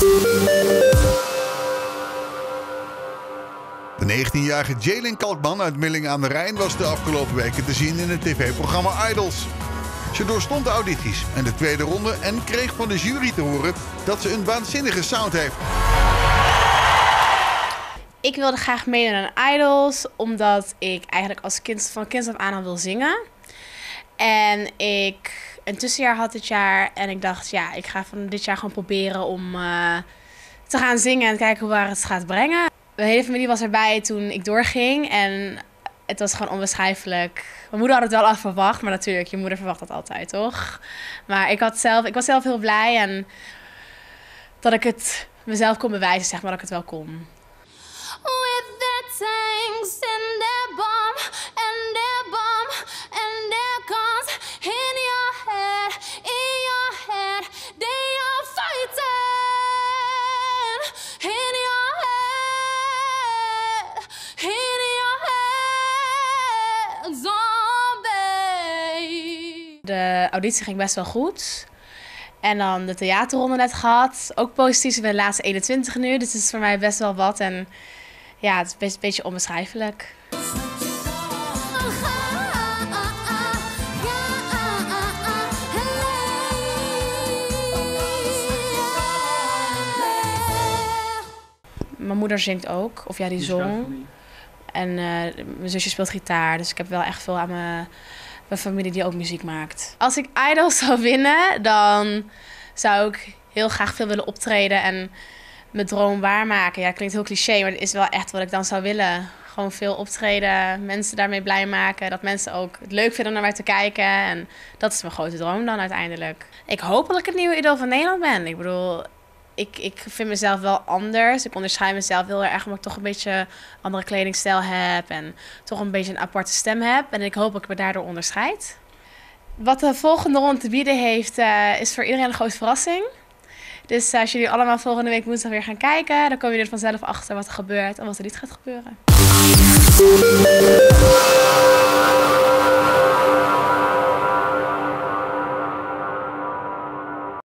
De 19-jarige Jalen Kalkman uit Millingen aan de Rijn was de afgelopen weken te zien in het tv-programma Idols. Ze doorstond de audities en de tweede ronde en kreeg van de jury te horen dat ze een waanzinnige sound heeft. Ik wilde graag meedoen aan Idols, omdat ik eigenlijk als van kind af aan al wil zingen. En ik een tussenjaar had dit jaar en ik dacht, ja, ik ga van dit jaar gewoon proberen om te gaan zingen en kijken waar het gaat brengen. De hele familie was erbij toen ik doorging en het was gewoon onbeschrijfelijk. Mijn moeder had het wel al verwacht, maar natuurlijk, je moeder verwacht dat altijd, toch? Maar ik was zelf heel blij en dat ik het mezelf kon bewijzen, zeg maar, dat ik het wel kon. With their tanks and their bomb and their bomb and their guns in your head, they are fighting in your head, zombie. De auditie ging best wel goed. En dan de theaterronde net gehad. Ook positief, ik ben de laatste 21 nu, dus het is voor mij best wel wat. En ja, het is best een beetje onbeschrijfelijk. Mijn moeder zingt ook, of ja, die zong. En mijn zusje speelt gitaar, dus ik heb wel echt veel aan mijn familie die ook muziek maakt. Als ik Idols zou winnen, dan zou ik heel graag veel willen optreden en mijn droom waarmaken. Ja, het klinkt heel cliché, maar het is wel echt wat ik dan zou willen. Gewoon veel optreden, mensen daarmee blij maken. Dat mensen ook het leuk vinden om naar mij te kijken. En dat is mijn grote droom dan uiteindelijk. Ik hoop dat ik het nieuwe idool van Nederland ben. Ik bedoel, ik vind mezelf wel anders. Ik onderscheid mezelf heel erg omdat ik toch een beetje andere kledingstijl heb. En toch een beetje een aparte stem heb. En ik hoop dat ik me daardoor onderscheid. Wat de volgende ronde te bieden heeft, is voor iedereen een grote verrassing. Dus als jullie allemaal volgende week woensdag weer gaan kijken, dan komen jullie er vanzelf achter wat er gebeurt en wat er niet gaat gebeuren.